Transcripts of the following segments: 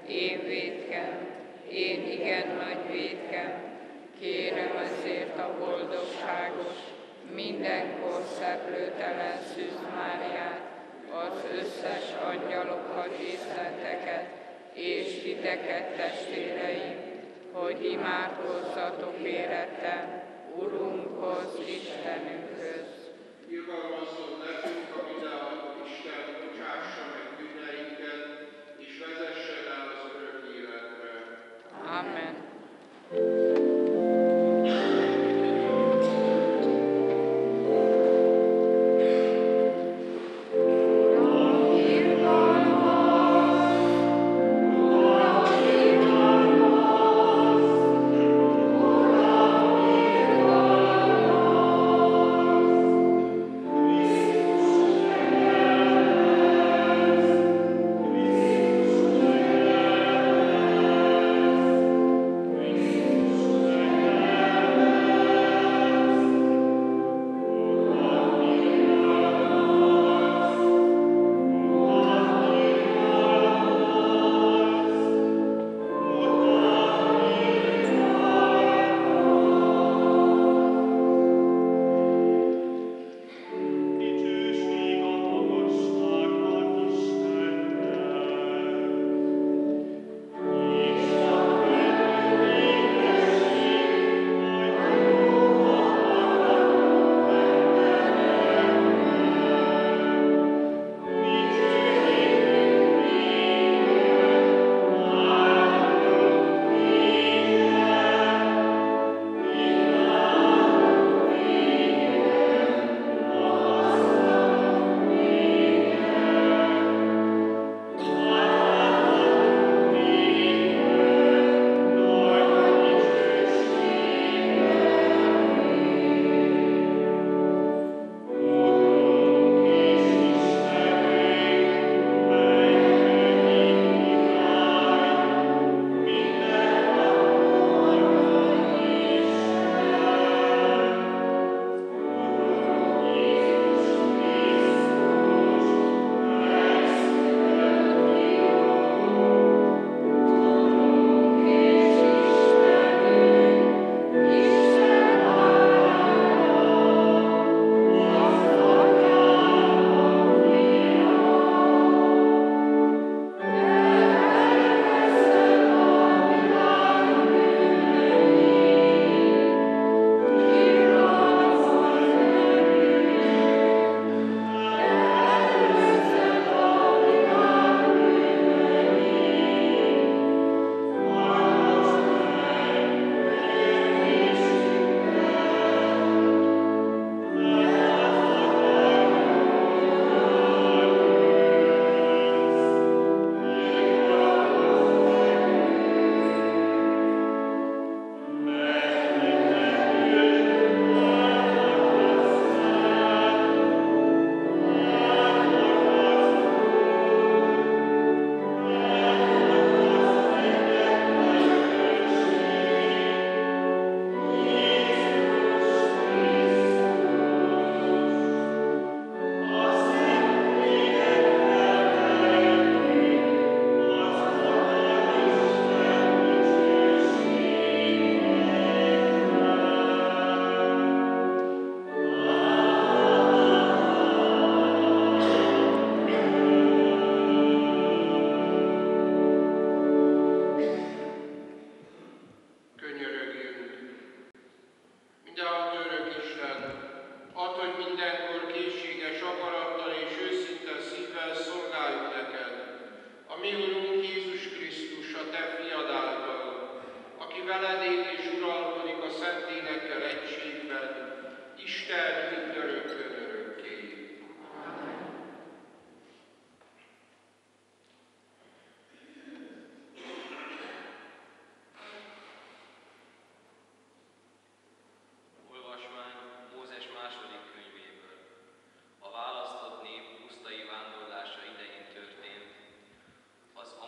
én vétkem, én igen nagy vétkem, kérem ezért a boldogságos, mindenkor szeplőtelen Szűz Máriát, az összes angyalokat és szenteket, és titeket, testvéreim, hogy imádkozzatok érettem Urunkhoz, Istenünkhöz. Irgalmazzon nekünk, a mindenható Isten, bocsássa meg bűneinket, és vezessen el az örök életre. Amen.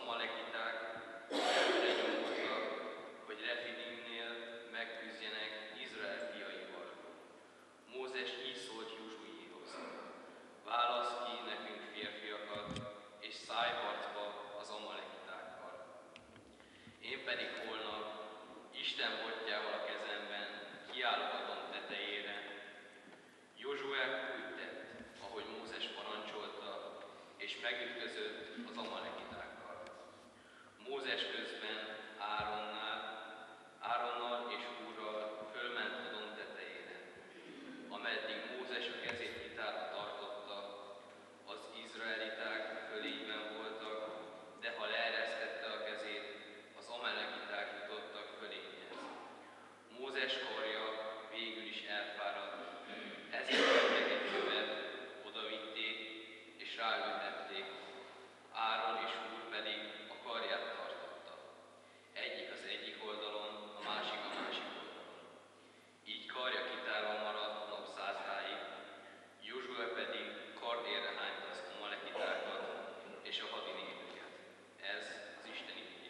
megküzdjenek Én pedig holnap Isten botjával a kezemben kiállok a domb tetejére. Józsué úgy tett, ahogy Mózes parancsolta, és megütközött az amalekitákkal. Mózes közben Áronnal és Húrral fölment a domb tetejére. Ameddig Mózes a kezét kitárva tartotta, az izraeliták fölényben voltak, de ha leeresztette a kezét, az amalekiták jutottak fölényhez. Mózes karja végül is elfáradt, ezért vettek egy követ, odavitték és ráültették. Áron és Húr pedig a karját tartotta. Egyik az egyik oldalon, a másik oldalon. Így karja kitárva maradt napszázáig. Józsué pedig kardérre hányta az amalekitákat és a hadinépüket. Ez az Isten igéje.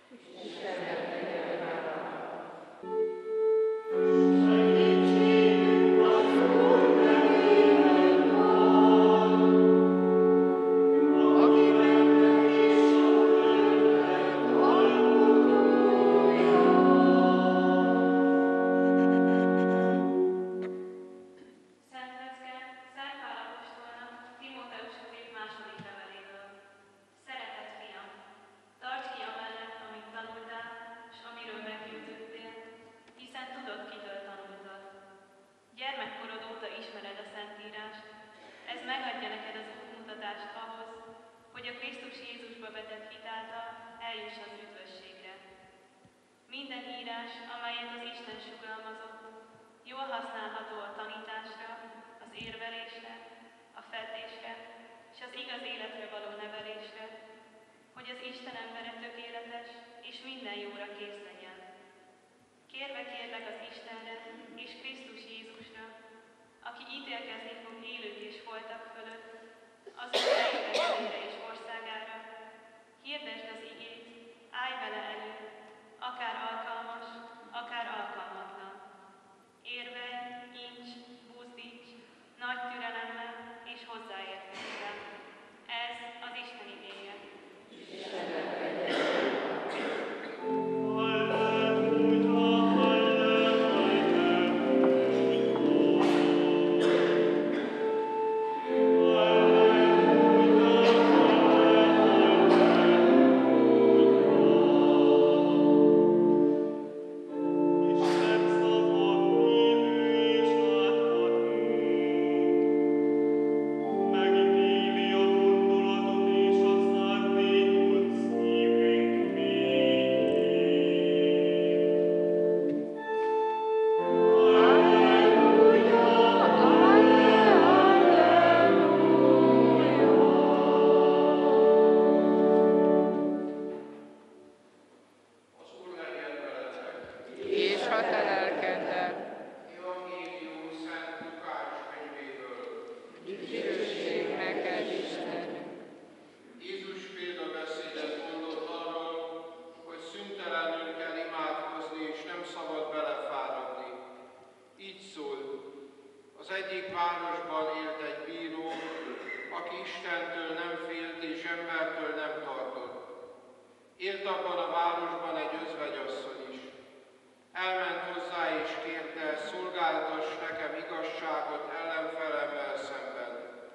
Gyermekkorod óta ismered a Szentírást, ez megadja neked az útmutatást ahhoz, hogy a Krisztus Jézusba vetett hit által eljuss az üdvösségre. Minden írás, amelyet az Isten sugalmazott, jól használható a tanításra, az érvelésre, a fedésre és az igaz életre való nevelésre, hogy az Isten embere tökéletes és minden jóra kész legyen. Kérve kérlek az Istenre és Krisztus Jézusra, aki ítélkezni fog élők és holtak fölött, az ő eljövetelére és országára, hirdesd az igét, állj vele elő, akár alkalmas, akár alkalmatlan. Érvelj, incs, buzdíts, nagy türelemmel és hozzáértéssel. Ez az Isten igéje. Élt abban a városban egy özvegyasszony is. Elment hozzá és kérte, szolgáltass nekem igazságot ellenfelemmel szemben.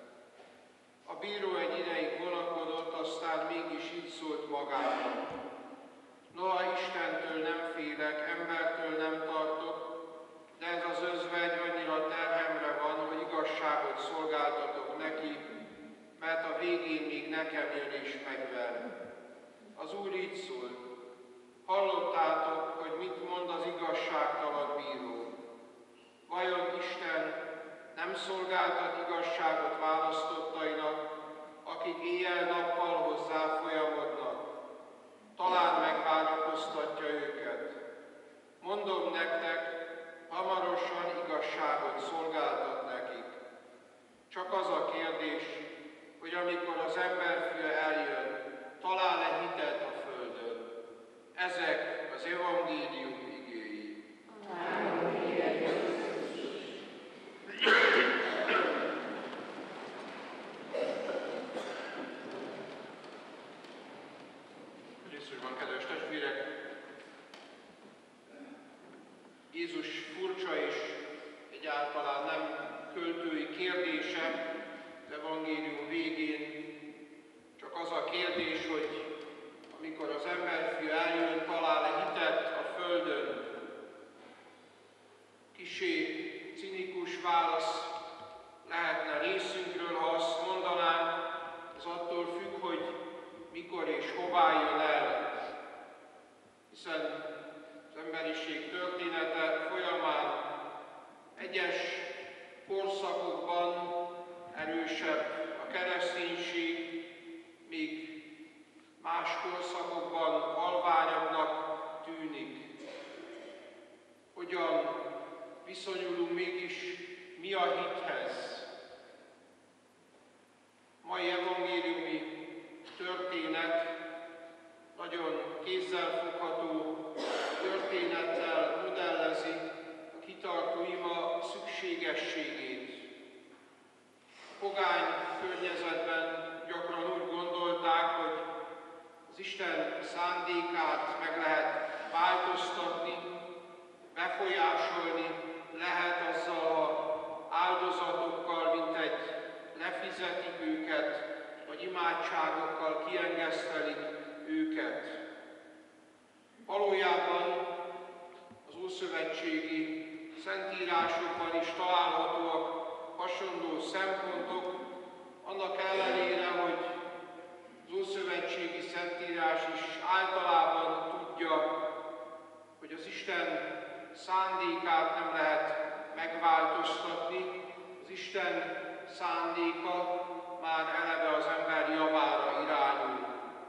A bíró egy ideig vonakodott, aztán mégis így szólt magában. Noha Istentől nem félek, embertől nem tartok, de ez az özvegy annyira terhemre van, hogy igazságot szolgáltatok neki, mert a végén még nekem jön és megver. Az Úr így szólt, hallottátok, hogy mit mond az igazságtalan bíró. Vajon Isten nem szolgáltat igazságot választottainak, akik éjjel-nappal hozzá folyamodnak? Talán megvárakoztatja őket. Mondom nektek, hamarosan igazságot szolgáltat nekik. Csak az a kérdés, hogy amikor az emberfia eljön, talál-e hitet a földön. Ezek az evangélium igéi. Krisztusban, kedves testvérek, Jézus furcsa és egyáltalán nem költői kérdése az evangélium végén, csak az a kérdés, hogy amikor az emberfia eljön, talál-e hitet a földön. Kissé cinikus válasz lehetne részünkről, ha azt mondanánk, ez attól függ, hogy mikor és hová jön el. Hiszen az emberiség története folyamán egyes korszakokban erősebb a kereszténység, míg más korszakokban halványabbnak tűnik. Hogyan viszonyulunk mégis mi a hithez? Mai evangéliumi történet nagyon kézzelfogható történettel modellezi a kitartó ima szükségességét. A pogány környezetben gyakran úgy gondolták, hogy az Isten szándékát meg lehet változtatni, befolyásolni lehet azzal a áldozatokkal, mint egy lefizetik őket, vagy imádságokkal kiengesztelik őket. Valójában az ószövetségi szentírásokban is találhatóak hasonló szempontok, annak ellenére, hogy az ószövetségi szentírás is általában tudja, hogy az Isten szándékát nem lehet megváltoztatni, az Isten szándéka már eleve az ember javára irányul.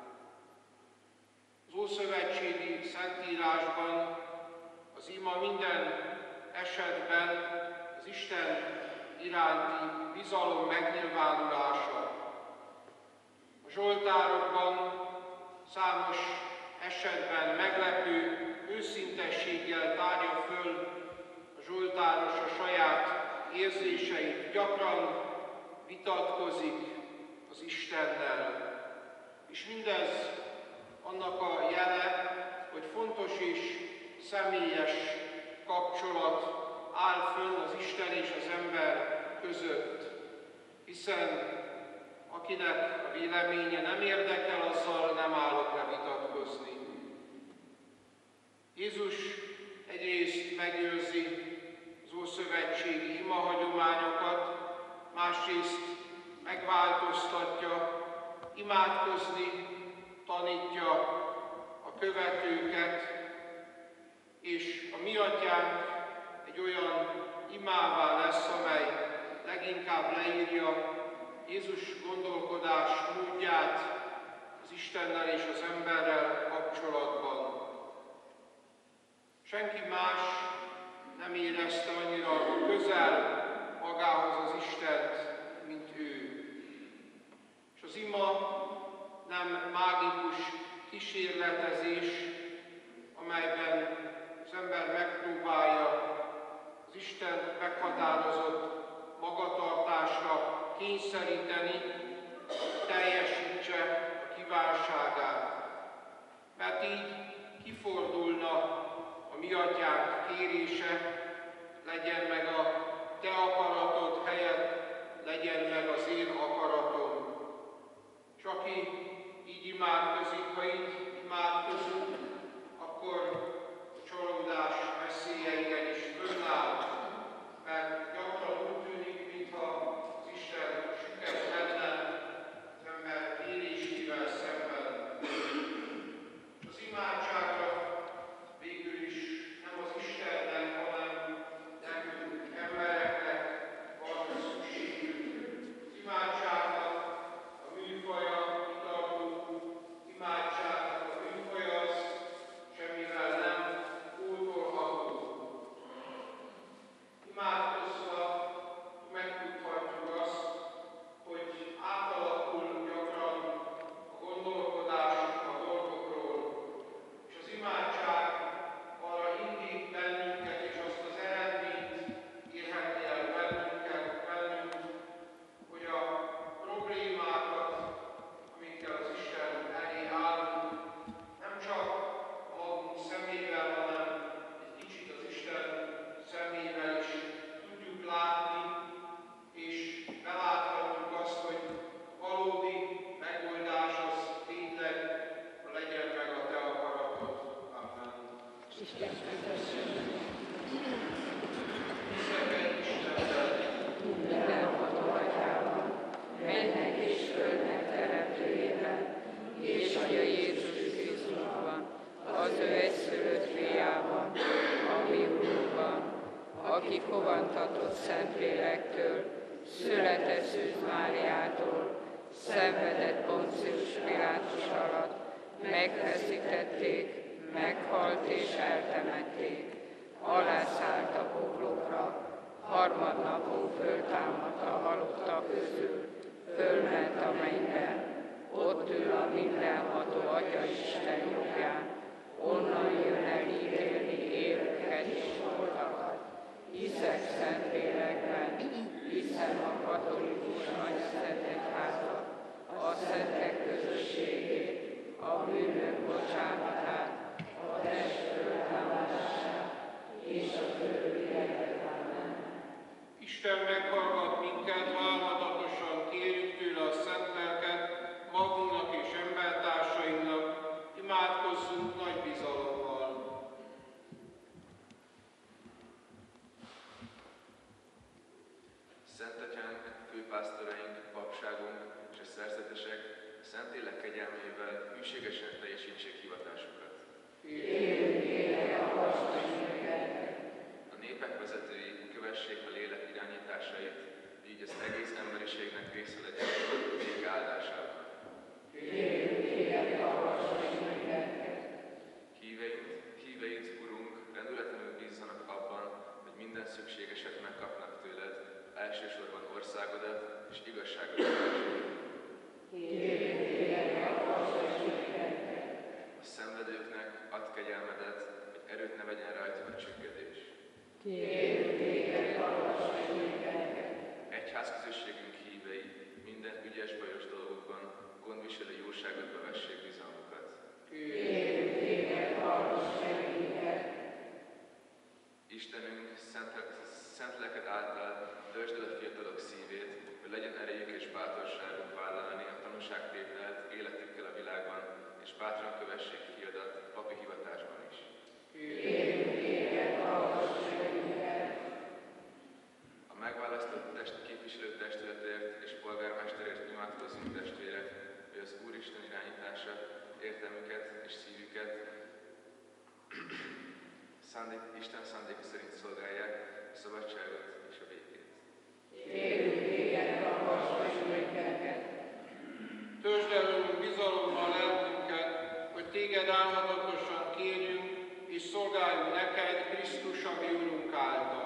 Az ószövetségi szentírásban az ima minden esetben az Isten iránti bizalom megnyilvánulása. A zsoltárokban számos esetben meglepő őszintességgel tárja föl a zsoltáros a saját érzéseit, gyakran vitatkozik az Istennel. És mindez annak a jele, hogy fontos és személyes kapcsolat áll fönn az Isten és az ember között, hiszen akinek a véleménye nem érdekel, azzal nem állok le vitatkozni. Jézus egyrészt megőrzi az ószövetségi imahagyományokat, másrészt megváltoztatja, imádkozni tanítja a követőket, és a mi atyánk egy olyan imává lesz, amely leginkább leírja Jézus gondolkodás módját az Istennel és az emberrel kapcsolatban. Senki más nem érezte annyira közel magához az Istent, mint ő. És az ima nem mágikus kísérletezés, amelyben az ember megpróbálja az Isten meghatározott magatartásra kényszeríteni, teljesítse a kívánságát. Mert így kifordulna a mi atyánk kérése, legyen meg a te akaratod helyett, legyen meg az én akaratom. És aki így imádkozik, ha így imádkozunk, akkor a csalódás veszélyeire is fönnáll, mert gyakran úgy tűnik, mintha az Isten süket lenne az ember kérésével szemben. És az imádságra végül is nem az Istennek, hanem nekünk, embereknek van szükségünk. Az imádságnak a műfaja, kitartó imádságnak a műfaja az Mindenható Atyával, mennek és földnek teremtőjével, és Atya Jézus Krisztusban, az ő egyszülött fiában, a mi Urunkban, aki fogantatott Szentlélektől, született Szűz Máriától, szenvedett Poncius Pilátus alatt, megfeszítették, meghalt és eltemették, alászállt a poklokra, harmadnapon föltámadt a halottak közül, fölment a mennybe, ott ül a mindenható Atya Isten jobbján, onnan jön el ítélni élőket és holtakat. Hiszek Szentlélekben, hiszem a katolikus nagyszentegyházat, a szentek közösségét, a bűnök bocsánatát, a test föltámadását és a fölvilágát. Isten meghallgat minket, változatosan kérjük tőle a szent lelket, magunknak és embertársainknak, imádkozzunk nagy bizalommal. Szent Atyánk, főpásztoraink, papságunk és a szerzetesek Szentlélek kegyelmével hűségesen teljesítsék hivatásukat. A népek vezetői kövessék a lélek irányításait, így az egész emberiségnek része legyen még áldásában. Híveid, Urunk, rendületlenül bízzanak abban, hogy minden szükségeset megkapnak tőled, elsősorban országodat és igazságodat. A szenvedőknek add kegyelmedet, hogy erőt ne vegyen rajtuk a csüggedés. Egyházközösségünk hívei minden ügyes, bajos dolgokban gondviselő jóságodba vessék bizalmukat. Istenünk, szent lelked által döntsd el a fiatalok szívét, hogy legyen erejük és bátorságuk vállalni a tanúságtételt életükkel a világban, és bátran kövessék fiadat papi hivatásban is. A megválasztott képviselő testületért és polgármesterért imádkozzunk, testvérek, hogy az Úristen irányítása értelmüket és szívüket Isten szándéka szerint szolgálják a szabadságot és a békét. Töltsd el bizalommal lelkünket, hogy téged álmodatosan kérjünk, és szolgáljunk neked Krisztus, a mi Urunk által.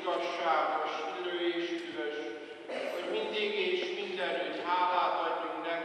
igazságos, illő és üdvös, hogy mindig és mindenütt hálát adjunk neked,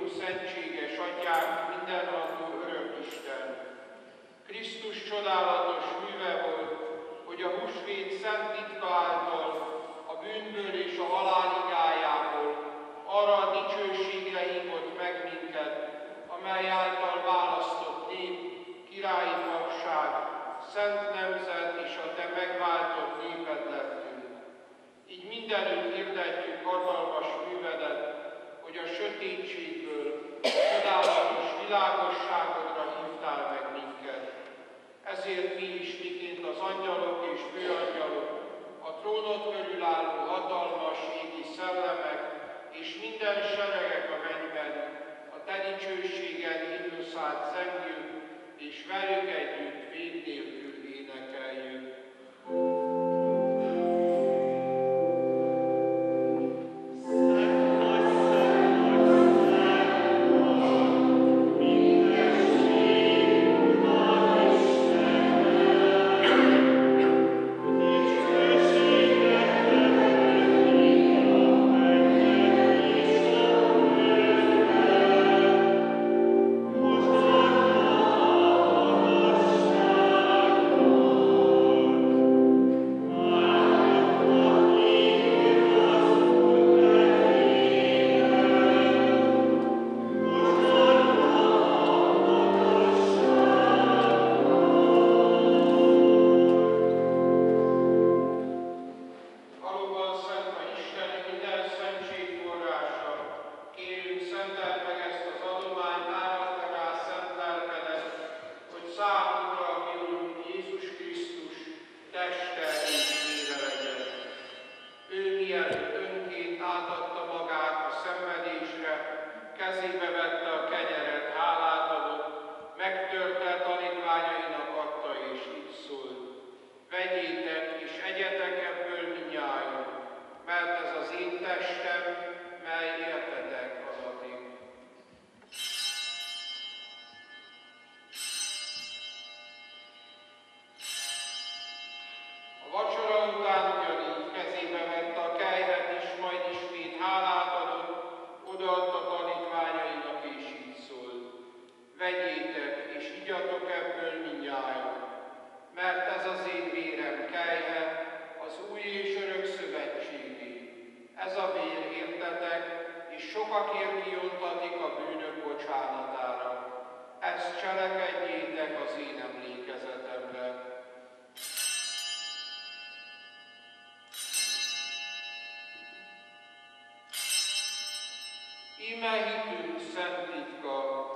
szentséges Atyánk, mindenható örök Isten. Krisztus csodálatos műve volt, hogy a húsvét szent titka által, a bűnből és a halál igájából arra a dicsőségre hívott meg minket, amely által választott nép, királyi papság, szent nemzet és a te megváltott néped lettünk. Így mindenütt hirdetjük hatalmas művedet, hogy a sötétségből csodálatos világosságodra hívtál meg minket. Ezért mi is, miként az angyalok és főangyalok, a trónod körül álló hatalmas égi szellemek és minden seregek a mennyben, a te dicsőséged himnuszát zengjük, és velük együtt vég nélkül énekeljük. Kezébe vette a kenyeret, hálát adott, megtörte, tanítványainak adta, és így szólt: vegyétek és egyetek ebből mindnyájan, mert ez az én testem, mely értetek adatik. A vacsora után ugyanígy kezébe vette a kelyhet, és majd ismét hálát adott, odaadta tanítványainak, és így szólt: vegyétek és igyatok ebből mindnyájan, mert ez az én vérem kelyhe, az új és örök szövetségé. Ez a vér értetek, és sokakért kiontatik a bűnök bocsánatára. Ezt cselekedjétek az én emlékezetemre. Íme hitünk szent titka,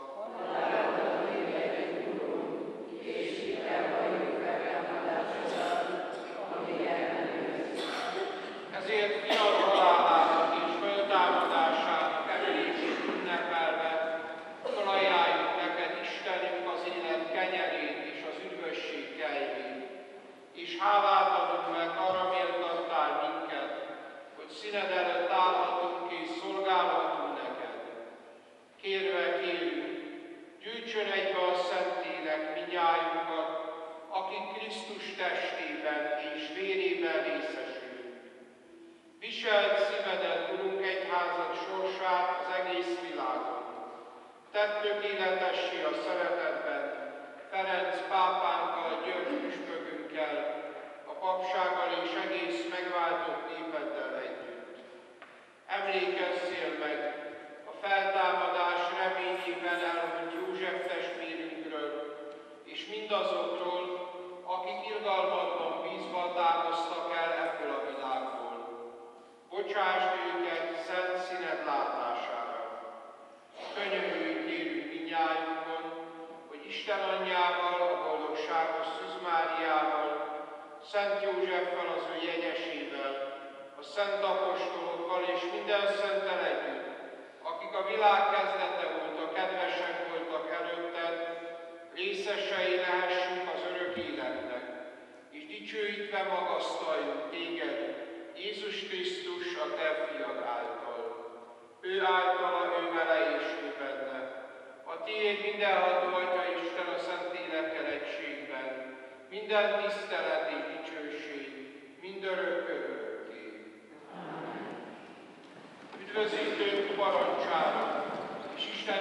ezért fiad halálának és föltámadásának emlékét ünnepelve felajánljuk neked, Istenünk, az élet kenyerét és az üdvösség kejvét, és hálát adunk, mert arra méltattál minket, hogy színed előtt állhatunk és szolgálhatunk neked. Kérve kérjük, gyűjtsön egybe a Szentlélek mindnyájunkat, akik Krisztus testében és vérében részesülünk. Viselt szívedet, Urunk, egyházad sorsát az egész világon. Tedd tökéletessé a szeretetben, Ferenc pápánkkal, György püspökünkkel, a papsággal és egész megváltott népeddel együtt. Emlékezzél meg a feltámadás reményében elhunyt József testvérünkről, és mindazokról, akik irgalmadban bízva távoztak el ebből a világból. Bocsásd őket szent színed látására. Könyörülj kérünk mindnyájunkon, hogy Isten anyjával, a boldogságos Szűz Máriával, Szent Józseffel, az ő jegyesével, a szent apostolokkal és minden szenttel együtt, akik a világ kezdete óta kedvesek voltak előtted, részesei lehessünk az örök életnek, és dicsőítve magasztaljuk téged, Jézus Krisztus, a te fiad által. Ő általa, ő vele és ő benne. A tiéd mindenható Atya Isten a Szentlélekkel egységben, minden tisztelet és dicsőség, mindörök örökké. Üdvözítőnk parancsára, és Isten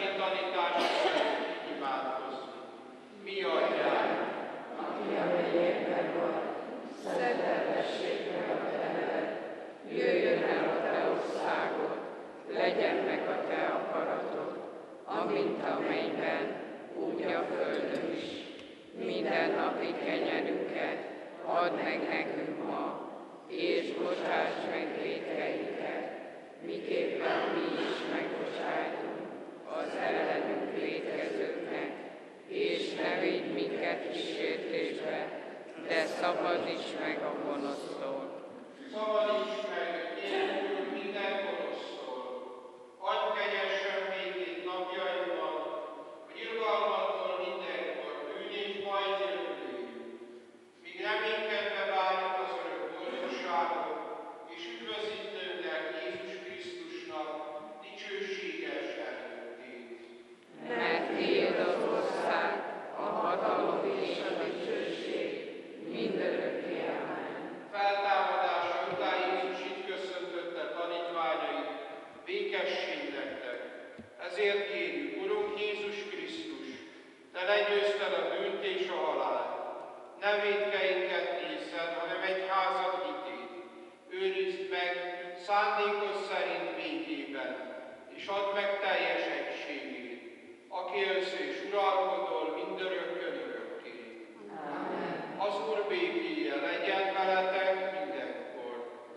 mint a mennyben, úgy a földön is. Minden napi kenyerünket add meg nekünk ma, és bocsáss meg vétkeinket, miképpen mi is megbocsájtunk az ellenünk vétkezőknek, és ne vigy minket kísértésbe, de szabadíts meg a gonosztól. Szabadíts meg, Jézus, minden gonosztól. Adj kegyesen békét napjainkban, hogy irgalmaddal mindenkor bűn és baj nélkül éljünk. Míg reménykedve várjuk az örök boldogságot, és üdvözítőnknek, Jézus Krisztusnak dicsőséges eljöttét. Mert tiéd az ország, a hatalom és a dicsőség mindörökké. Amen. Feltámadása után Jézus így köszöntötte tanítványait, békesség nektek. Ezért kérjük, Urunk Jézus Krisztus, te legyőzted a bűnt és a halált. Ne vétkeinket nézzen, hanem egyházat hitét. Őrizd meg szándékod szerint békében, és add meg teljes egységét, aki élsz és uralkodol mindörökkön örökké. Amen. Az Úr békéje legyen veletek mindenkor.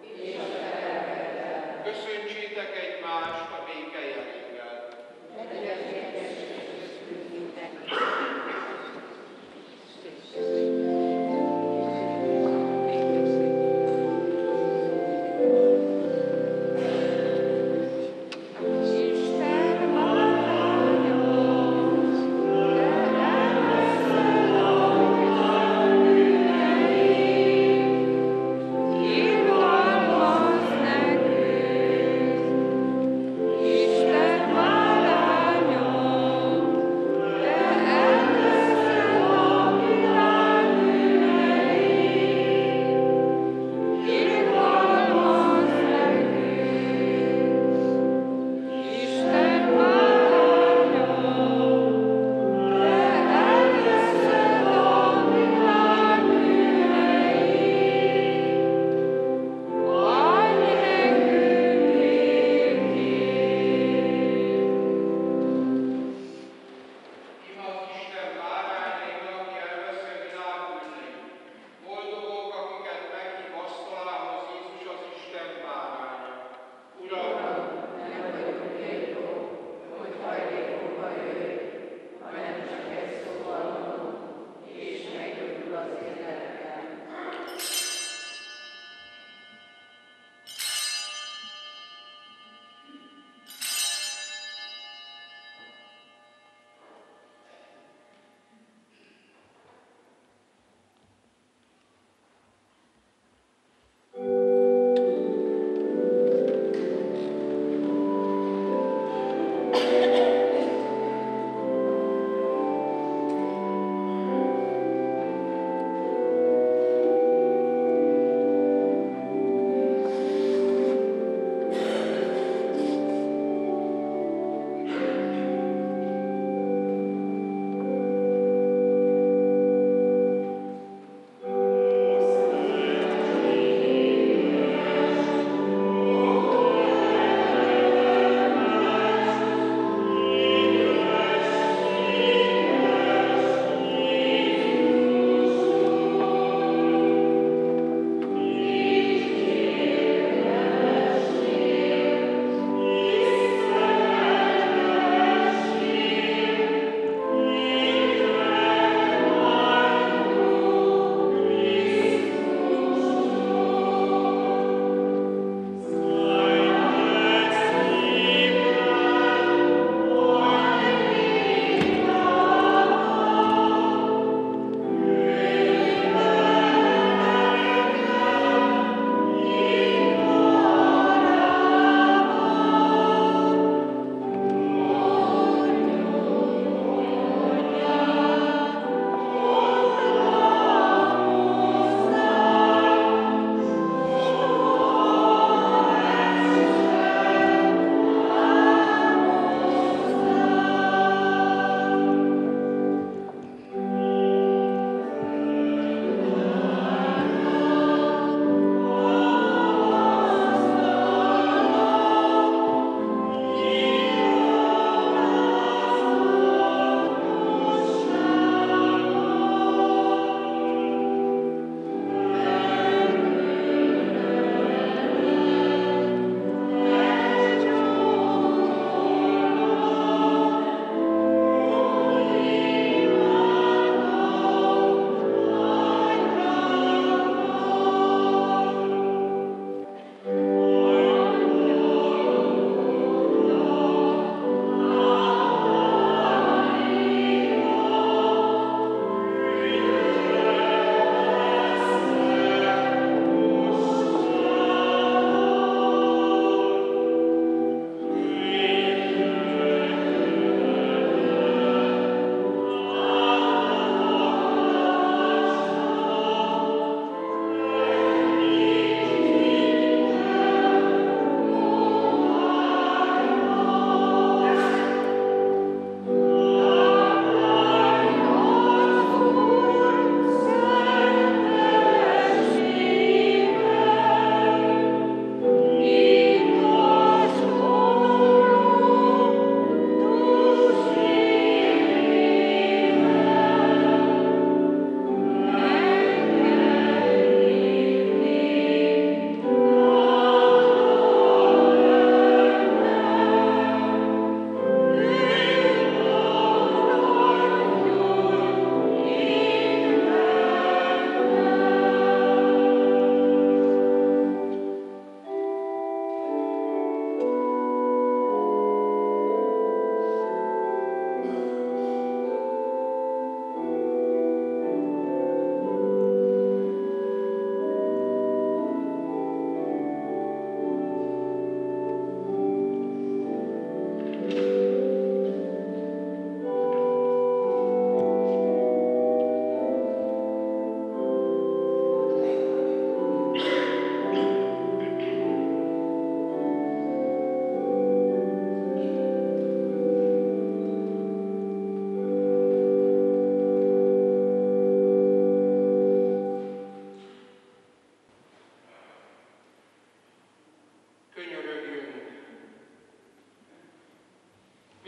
Köszöntsétek egymást a béke jelével. Isten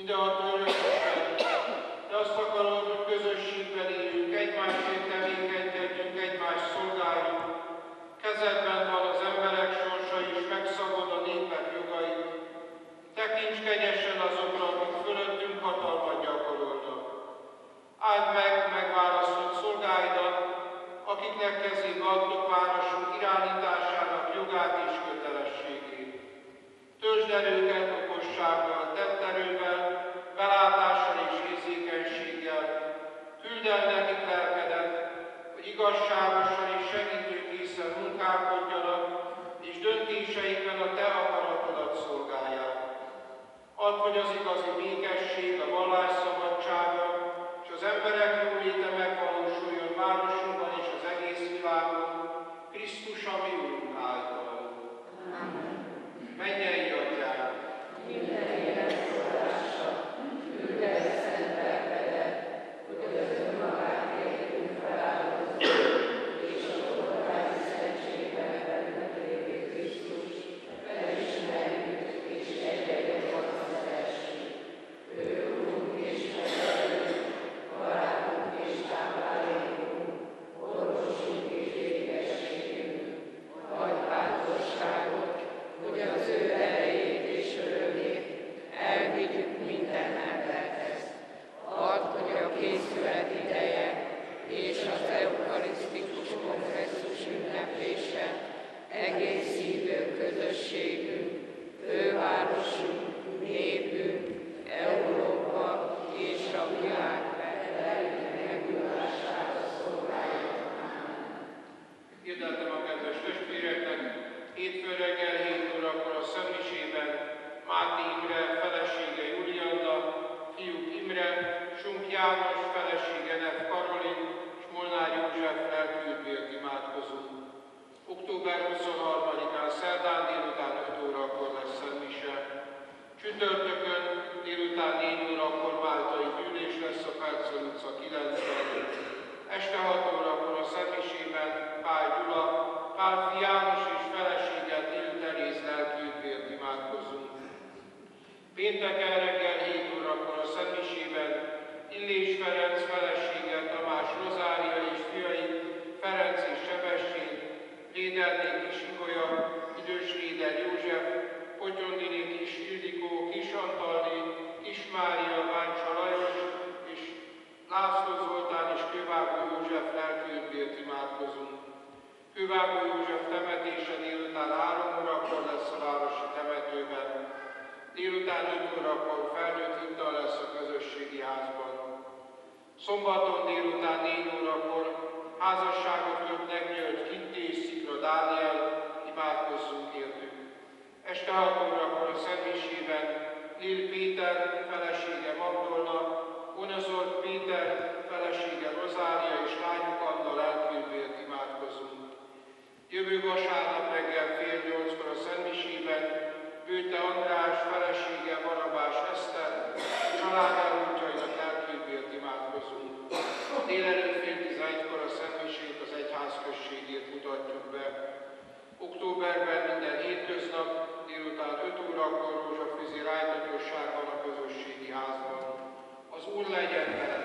Mindenható Örökösen, de azt akarod, hogy közösségben éljünk, egymásért tevékenykedjünk, egymást szolgáljuk. Kezedben van az emberek sorsa is, megszabad a népek jogait. Tekints kegyesen azokra, akik fölöttünk hatalmat gyakorolnak. Áld meg megválasztott szolgáidat, akiknek kezébe adtuk városunk irányításának jogát és kötelességét. Töltsd el őket okossággal, tetterővel, belátással és érzékenységgel. Küldd el nekik lelkedet, hogy igazságosan és segítőkészen munkálkodjanak, és döntéseikben a te akaratodat szolgálják. Add, hogy az igazi békesség, a vallásszabadsága és az emberek jóléte megvalósuljon városunkban és az egész világon, Krisztus, a mi Urunk által. Mennyei Atyánk! Minden életforrása, küld el szent lelkedet, hogy az önmagát értünk feláldozó, és a forrási szentségben bennünk lévő Krisztus, felismerjük és egyre szeressük. Ő Urunk és Mesterünk, barátunk és táplálékunk, orvosunk és békességünk. Adj bátorságot, hogy az ő erejét és örömét elvigyük minden emberhez. Add, hogy a készület ideje és az eukarisztikus kongresszus ünneplése egész hívő közösségünk, fővárosunk, népünk, Európa és a világ megújulására szolgáljon. Hirdetem a kedves testvéreknek, hétfő reggel 7 órakor a Szentmisében Máté Imre felesége Julianna, fiúk Imre, Sunk János felesége Nev Karolin és Molnár József lelkiüdvért imádkozunk. Október 23-án szerdán délután 5 órakor lesz Szentmise. Csütörtökön délután 4 órakor máltai gyűlés lesz a Percel utca 9-ben. Este 6 órakor a Szentmisében Pál Gyula, Pálfi János és felesége Till Teréz lelkiüdvért imádkozunk. Pénteken reggel 7 órakor a Szentmisében Illés Ferenc felesége Tamás Rozária és fiai Ferenc és Sebestyén, Léderné Kis Igolya, idős Léder József, Potyondiné Kis Ildikó, Kis Antalné, Kis Mária, Váncsa Lajos és László Zoltán és Kővágó József lelkiüdvért imádkozunk. Kővágó József temetése délután 3 órakor lesz a városi temetőben. Délután 5 órakor felnőtt hittal lesz a közösségi házban. Szombaton délután 4 órakor házasságot kötnek György Kitti és Szikra Dániel, imádkozzunk értük. Este 6 órakor a Szentmisében Lil Péter felesége Magdolna, Onezort Péter felesége Rozária és lányuk Anna lelkiüdvért imádkozunk. Jövő vasárnap reggel fél 8-kor a Szentmisében Bőte András felesége Barabás Eszter, család elútjainak lelkiüdvért imádkozunk. Délelőtt fél 11-kor a Szentmisét az egyház községét mutatjuk be. Októberben minden hétköznap délután 5 órakor rózsafűzi rájtatosság van a közösségi házban. Az Úr legyen vele!